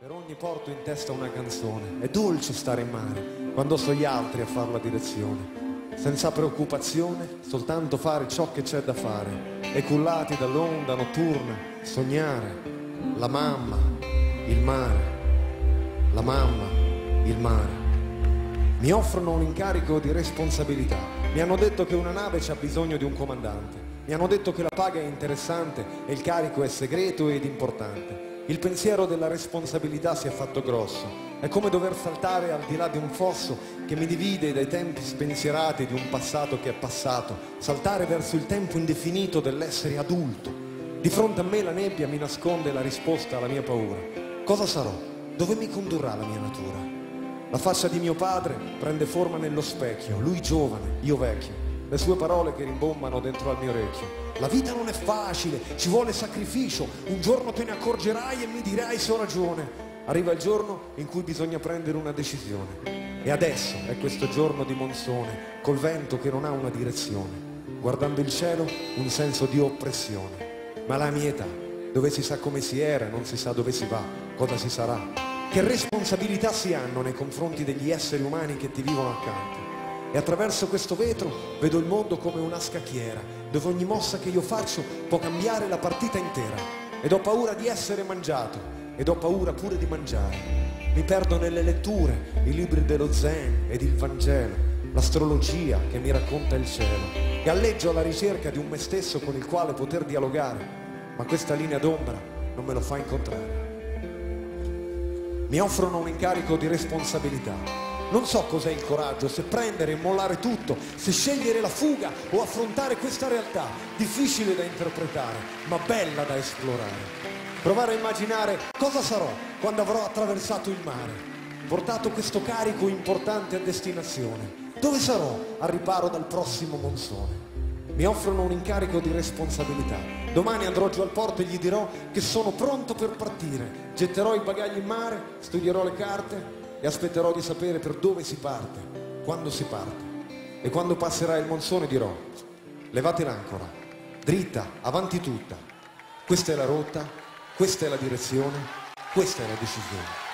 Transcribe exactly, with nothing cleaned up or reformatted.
Per ogni porto in testa una canzone. È dolce stare in mare quando so gli altri a far la direzione. Senza preoccupazione, soltanto fare ciò che c'è da fare. E cullati dall'onda notturna, sognare. La mamma, il mare. La mamma, il mare. Mi offrono un incarico di responsabilità. Mi hanno detto che una nave c'ha bisogno di un comandante. Mi hanno detto che la paga è interessante e il carico è segreto ed importante. Il pensiero della responsabilità si è fatto grosso. È come dover saltare al di là di un fosso che mi divide dai tempi spensierati di un passato che è passato. Saltare verso il tempo indefinito dell'essere adulto. Di fronte a me la nebbia mi nasconde la risposta alla mia paura. Cosa sarò? Dove mi condurrà la mia natura? La faccia di mio padre prende forma nello specchio. Lui giovane, io vecchio. Le sue parole che rimbombano dentro al mio orecchio. La vita non è facile, ci vuole sacrificio. Un giorno te ne accorgerai e mi dirai se ho ragione. Arriva il giorno in cui bisogna prendere una decisione. E adesso è questo giorno di monsone, col vento che non ha una direzione. Guardando il cielo, un senso di oppressione. Ma la mia età, dove si sa come si era e non si sa dove si va, cosa si sarà. Che responsabilità si hanno nei confronti degli esseri umani che ti vivono accanto. E attraverso questo vetro vedo il mondo come una scacchiera, dove ogni mossa che io faccio può cambiare la partita intera. Ed ho paura di essere mangiato, ed ho paura pure di mangiare. Mi perdo nelle letture, i libri dello Zen ed il Vangelo, l'astrologia che mi racconta il cielo. Galleggio alla ricerca di un me stesso con il quale poter dialogare, ma questa linea d'ombra non me lo fa incontrare. Mi offrono un incarico di responsabilità. Non so cos'è il coraggio, se prendere e mollare tutto, se scegliere la fuga o affrontare questa realtà, difficile da interpretare, ma bella da esplorare. Provare a immaginare cosa sarò quando avrò attraversato il mare, portato questo carico importante a destinazione. Dove sarò al riparo dal prossimo monsone? Mi offrono un incarico di responsabilità. Domani andrò giù al porto e gli dirò che sono pronto per partire. Getterò i bagagli in mare, studierò le carte e aspetterò di sapere per dove si parte, quando si parte. E quando passerà il monsone dirò: levate l'ancora, dritta, avanti tutta. Questa è la rotta, questa è la direzione, questa è la decisione.